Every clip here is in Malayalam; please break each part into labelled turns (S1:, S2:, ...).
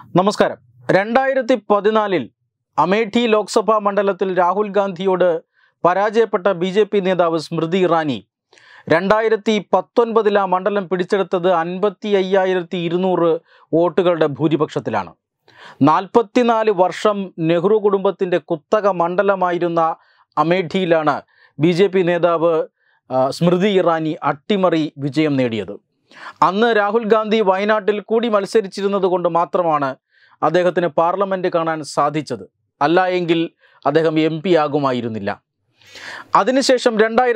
S1: നമസ്കാരം. 2014 അമേഠി ലോക്സഭാ മണ്ഡലത്തിൽ രാഹുൽ ഗാന്ധിയോട് പരാജയപ്പെട്ട BJP നേതാവ് സ്മൃതി ഇറാനി 2019 ആ മണ്ഡലം പിടിച്ചെടുത്തത് 55,200 വോട്ടുകളുടെ ഭൂരിപക്ഷത്തിലാണ്. 44 വർഷം നെഹ്റു കുടുംബത്തിൻ്റെ കുത്തക മണ്ഡലമായിരുന്ന അമേഠിയിലാണ് BJP നേതാവ് സ്മൃതി ഇറാനി അട്ടിമറി വിജയം നേടിയത്. അന്ന് രാഹുൽ ഗാന്ധി വയനാട്ടിൽ കൂടി മത്സരിച്ചിരുന്നത് കൊണ്ട് മാത്രമാണ് അദ്ദേഹത്തിന് പാർലമെൻറ്റ് കാണാൻ സാധിച്ചത്. അല്ല എങ്കിൽ അദ്ദേഹം MP ആകുമായിരുന്നില്ല. അതിനുശേഷം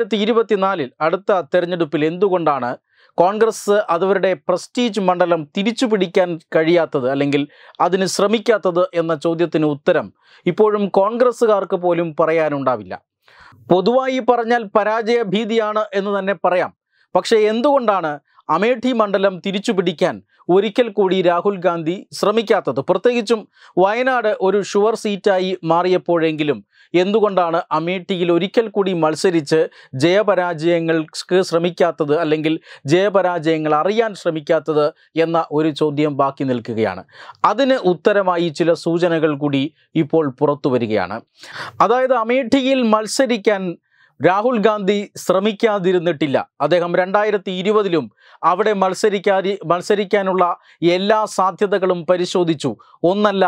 S1: 2024 അടുത്ത തെരഞ്ഞെടുപ്പിൽ എന്തുകൊണ്ടാണ് കോൺഗ്രസ് അവരുടെ പ്രസ്റ്റീജ് മണ്ഡലം തിരിച്ചു പിടിക്കാൻ കഴിയാത്തത് അല്ലെങ്കിൽ അതിന് ശ്രമിക്കാത്തത് എന്ന ചോദ്യത്തിന് ഉത്തരം ഇപ്പോഴും കോൺഗ്രസ്സുകാർക്ക് പോലും പറയാനുണ്ടാവില്ല. പൊതുവായി പറഞ്ഞാൽ പരാജയ ഭീതിയാണ് എന്ന് തന്നെ പറയാം. പക്ഷേ എന്തുകൊണ്ടാണ് അമേഠി മണ്ഡലം തിരിച്ചു പിടിക്കാൻ ഒരിക്കൽ കൂടി രാഹുൽ ഗാന്ധി ശ്രമിക്കാത്തത്? പ്രത്യേകിച്ചും വയനാട് ഒരു ഷുവർ സീറ്റായി മാറിയപ്പോഴെങ്കിലും എന്തുകൊണ്ടാണ് അമേഠിയിൽ ഒരിക്കൽ കൂടി മത്സരിച്ച് ജയപരാജയങ്ങൾക്ക് ശ്രമിക്കാത്തത് അല്ലെങ്കിൽ ജയപരാജയങ്ങൾ അറിയാൻ ശ്രമിക്കാത്തത് എന്ന ഒരു ചോദ്യം ബാക്കി നിൽക്കുകയാണ്. അതിന് ഉത്തരമായി ചില സൂചനകൾ കൂടി ഇപ്പോൾ പുറത്തു വരികയാണ്. അതായത് അമേഠിയിൽ മത്സരിക്കാൻ രാഹുൽ ഗാന്ധി ശ്രമിക്കാതിരുന്നിട്ടില്ല. അദ്ദേഹം 2020 അവിടെ മത്സരിക്കാനുള്ള എല്ലാ സാധ്യതകളും പരിശോധിച്ചു. ഒന്നല്ല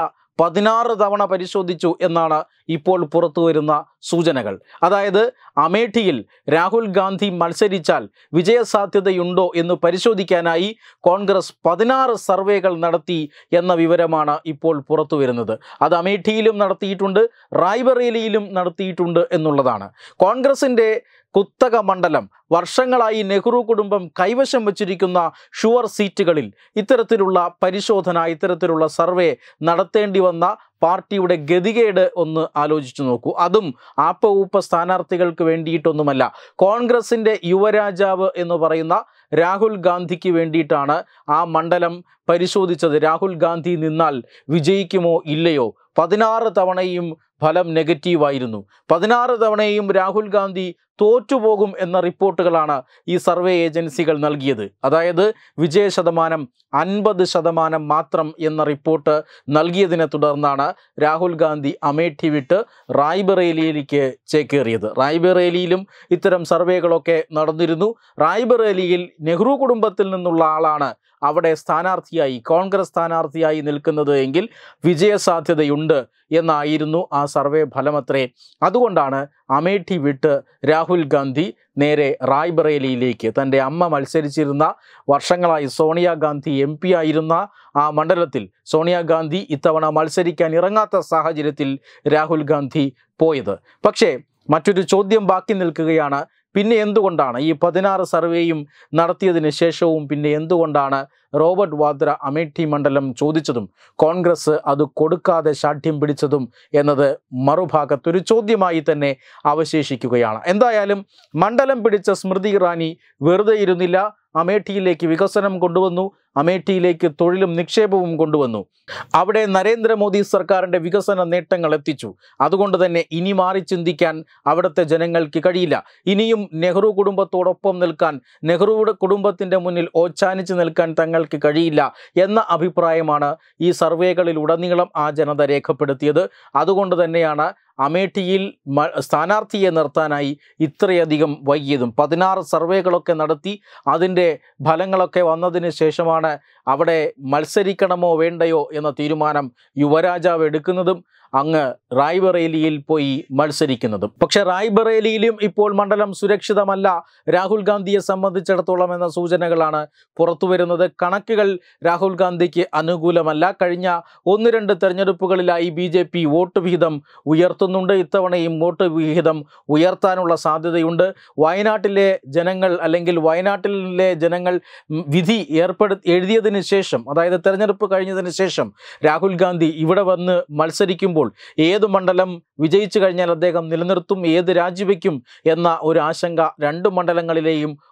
S1: 16 തവണ പരിശോധിച്ചു എന്നാണ് ഇപ്പോൾ പുറത്തു വരുന്ന സൂചനകൾ. അതായത് അമേഠിയിൽ രാഹുൽ ഗാന്ധി മത്സരിച്ചാൽ വിജയസാധ്യതയുണ്ടോ എന്ന് പരിശോധിക്കാനായി കോൺഗ്രസ് 16 സർവേകൾ നടത്തി എന്ന വിവരമാണ് ഇപ്പോൾ പുറത്തു വരുന്നത്. അത് അമേഠിയിലും നടത്തിയിട്ടുണ്ട്, റായ്ബറേലിയിലും നടത്തിയിട്ടുണ്ട് എന്നുള്ളതാണ്. കോൺഗ്രസിൻ്റെ കുത്തക മണ്ഡലം വർഷങ്ങളായി നെഹ്റു കുടുംബം കൈവശം വച്ചിരിക്കുന്ന ഷുവർ സീറ്റുകളിൽ ഇത്തരത്തിലുള്ള പരിശോധന, ഇത്തരത്തിലുള്ള സർവേ നടത്തേണ്ടി വന്ന പാർട്ടിയുടെ ഗതികേട് ഒന്ന് ആലോചിച്ചു നോക്കൂ. അതും ആപ്പ സ്ഥാനാർത്ഥികൾക്ക് വേണ്ടിയിട്ടൊന്നുമല്ല, കോൺഗ്രസിൻ്റെ യുവരാജാവ് എന്ന് പറയുന്ന രാഹുൽ ഗാന്ധിക്ക് വേണ്ടിയിട്ടാണ് ആ മണ്ഡലം പരിശോധിച്ചത്. രാഹുൽ ഗാന്ധി നിന്നാൽ വിജയിക്കുമോ ഇല്ലയോ? 16 തവണയും ഫലം നെഗറ്റീവായിരുന്നു. 16 തവണയും രാഹുൽ ഗാന്ധി തോറ്റുപോകും എന്ന റിപ്പോർട്ടുകളാണ് ഈ സർവേ ഏജൻസികൾ നൽകിയത്. അതായത് വിജയ ശതമാനം 50% മാത്രം എന്ന റിപ്പോർട്ട് നൽകിയതിനെ തുടർന്നാണ് രാഹുൽ ഗാന്ധി അമേഠി വിട്ട് റായ്ബറേലിയിലേക്ക് ചേക്കേറിയത്. റായ്ബറേലിയിലും ഇത്തരം സർവേകളൊക്കെ നടന്നിരുന്നു. റായ്ബറേലിയിൽ നെഹ്റു കുടുംബത്തിൽ നിന്നുള്ള ആളാണ് അവിടെ സ്ഥാനാർത്ഥിയായി, കോൺഗ്രസ് സ്ഥാനാർത്ഥിയായി നിൽക്കുന്നത് എങ്കിൽ വിജയസാധ്യതയുണ്ട് എന്നായിരുന്നു ആ സർവേ ഫലമത്രേ. അതുകൊണ്ടാണ് അമേഠി വിട്ട് രാഹുൽ ഗാന്ധി നേരെ റായ്ബറേലിയിലേക്ക്, തൻ്റെ അമ്മ മത്സരിച്ചിരുന്ന വർഷങ്ങളായി സോണിയാഗാന്ധി MP ആയിരുന്ന ആ മണ്ഡലത്തിൽ സോണിയാഗാന്ധി ഇത്തവണ മത്സരിക്കാൻ ഇറങ്ങാത്ത സാഹചര്യത്തിൽ രാഹുൽ ഗാന്ധി പോയത്. പക്ഷേ മറ്റൊരു ചോദ്യം ബാക്കി നിൽക്കുകയാണ്. പിന്നെ എന്തുകൊണ്ടാണ് ഈ 16 സർവേയും നടത്തിയതിന് ശേഷവും പിന്നെ എന്തുകൊണ്ടാണ് റോബർട്ട് വാദ്ര അമേഠി മണ്ഡലം ചോദിച്ചതും കോൺഗ്രസ് അത് കൊടുക്കാതെ ശാഠ്യം പിടിച്ചതും എന്നത് മറുഭാഗത്തൊരു ചോദ്യമായി തന്നെ അവശേഷിക്കുകയാണ്. എന്തായാലും മണ്ഡലം പിടിച്ച സ്മൃതി ഇറാനി വെറുതെ ഇരുന്നില്ല. അമേഠിയിലേക്ക് വികസനം കൊണ്ടുവന്നു, അമേഠിയിലേക്ക് തൊഴിലും നിക്ഷേപവും കൊണ്ടുവന്നു. അവിടെ നരേന്ദ്രമോദി സർക്കാരിൻ്റെ വികസന നേട്ടങ്ങൾ എത്തിച്ചു. അതുകൊണ്ട് തന്നെ ഇനി മാറി ചിന്തിക്കാൻ അവിടുത്തെ ജനങ്ങൾക്ക് കഴിയില്ല. ഇനിയും നെഹ്റു കുടുംബത്തോടൊപ്പം നിൽക്കാൻ, നെഹ്റു കുടുംബത്തിൻ്റെ മുന്നിൽ ഓച്ചാനിച്ച് നിൽക്കാൻ തങ്ങൾക്ക് കഴിയില്ല എന്ന അഭിപ്രായമാണ് ഈ സർവേകളിലുടനീളം ആ ജനത രേഖപ്പെടുത്തിയത്. അതുകൊണ്ട് തന്നെയാണ് അമേഠിയിൽ സ്ഥാനാർത്ഥിയെ നിർത്താനായി ഇത്രയധികം വൈകിയതും. 16 സർവേകളൊക്കെ നടത്തി അതിൻ്റെ ഫലങ്ങളൊക്കെ വന്നതിന് ശേഷമാണ് അവിടെ മത്സരിക്കണമോ വേണ്ടയോ എന്ന തീരുമാനം യുവരാജാവ് എടുക്കുന്നതും അങ്ങ് റായ്ബറേലിയിൽ പോയി മത്സരിക്കുന്നതും. പക്ഷേ റായ്ബറേലിയിലും ഇപ്പോൾ മണ്ഡലം സുരക്ഷിതമല്ല രാഹുൽ ഗാന്ധിയെ സംബന്ധിച്ചിടത്തോളം എന്ന സൂചനകളാണ് പുറത്തു വരുന്നത്. കണക്കുകൾ രാഹുൽ ഗാന്ധിക്ക് അനുകൂലമല്ല. കഴിഞ്ഞ 1-2 തെരഞ്ഞെടുപ്പുകളിലായി BJP വോട്ട് വിഹിതം ഉയർത്തുന്നുണ്ട്. ഇത്തവണയും വോട്ട് വിഹിതം ഉയർത്താനുള്ള സാധ്യതയുണ്ട്. വയനാട്ടിലെ ജനങ്ങൾ അല്ലെങ്കിൽ വയനാട്ടിലെ ജനങ്ങൾ വിധി എഴുതിയതിന് ശേഷം, അതായത് തെരഞ്ഞെടുപ്പ് കഴിഞ്ഞതിന് ശേഷം രാഹുൽ ഗാന്ധി ഇവിടെ വന്ന് മത്സരിക്കുമ്പോൾ ഏത് മണ്ഡലം വിജയിച്ചു കഴിഞ്ഞാൽ അദ്ദേഹം നിലനിർത്തും, ഏത് രാജിവെക്കും എന്ന ഒരു ആശങ്ക 2 മണ്ഡലങ്ങളിലെയും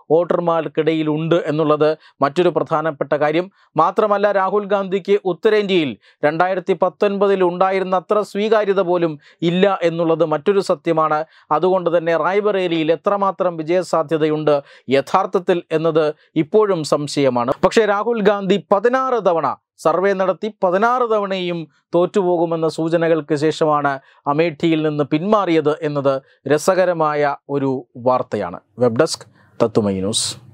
S1: വോട്ടർമാർക്കിടയിലുണ്ട് എന്നുള്ളത് മറ്റൊരു പ്രധാനപ്പെട്ട കാര്യം. മാത്രമല്ല, രാഹുൽ ഗാന്ധിക്ക് ഉത്തരേന്ത്യയിൽ 2019 ഉണ്ടായിരുന്ന അത്ര സ്വീകാര്യത പോലും ഇല്ല എന്നുള്ളത് മറ്റൊരു സത്യമാണ്. അതുകൊണ്ട് തന്നെ റായ്ബറേലിയിൽ എത്രമാത്രം വിജയസാധ്യതയുണ്ട് യഥാർത്ഥത്തിൽ എന്നത് ഇപ്പോഴും സംശയമാണ്. പക്ഷേ രാഹുൽ ഗാന്ധി 16 തവണ സർവേ നടത്തി 16 തവണയും തോറ്റുപോകുമെന്ന സൂചനകൾക്ക് ശേഷമാണ് അമേഠിയിൽ നിന്ന് പിന്മാറിയത് എന്നത് രസകരമായ ഒരു വാർത്തയാണ്. വെബ് ഡെസ്ക് തത്തുമൈ ന്യൂസ്.